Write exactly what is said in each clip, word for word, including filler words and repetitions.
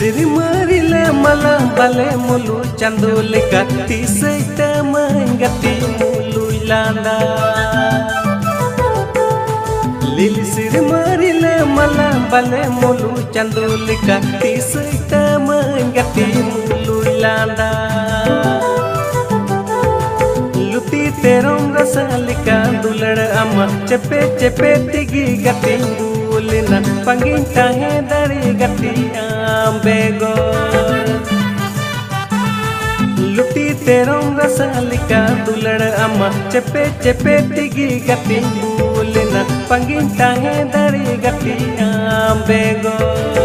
सिरिमारिले मला बले मुलु चंदुलिका तीसैता मंगती मुलु लांदा लिली सिरिमारिले मला बले मुलु चंदुलिका तीसैता मंगती मुलु लांदा लुती तेरों रसालिका दुलड़ अम्मा चपे चपे तिगी गती बुलिना पंगिंटा है दरी गती आंबेगो लुती तेरों रसालिका दुलड़ अम्मा चपे चपे तिगी गती बुलिना पंगिंटा है दरी गती आंबेगो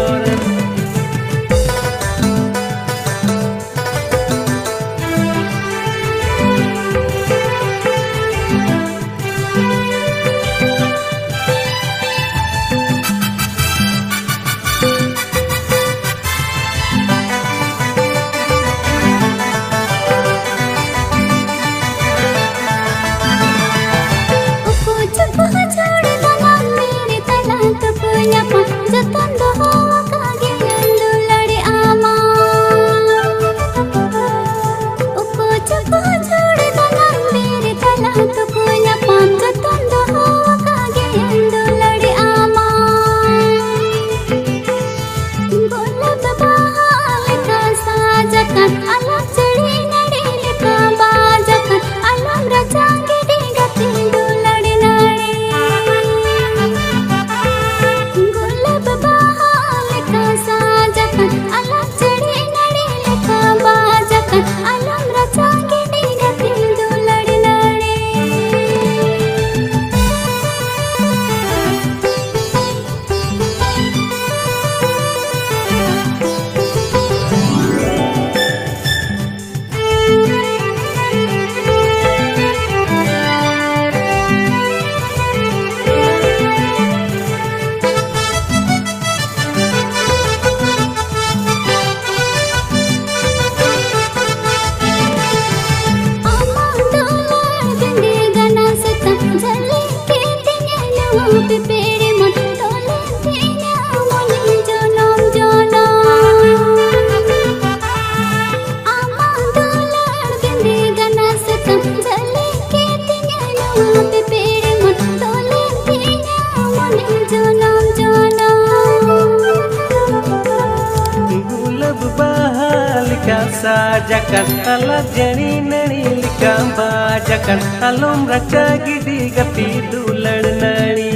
sajakan ala jani nani lika bajakan alom raca gidi gati dulad nani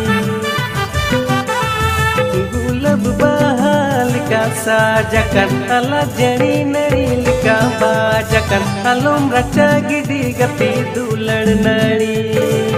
gulab bahalika sajakan ala jani nani lika bajakan alom raca gidi gati dulad nani